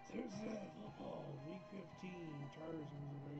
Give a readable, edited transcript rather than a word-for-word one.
Thursday Night Football, Week 15. Chargers lose the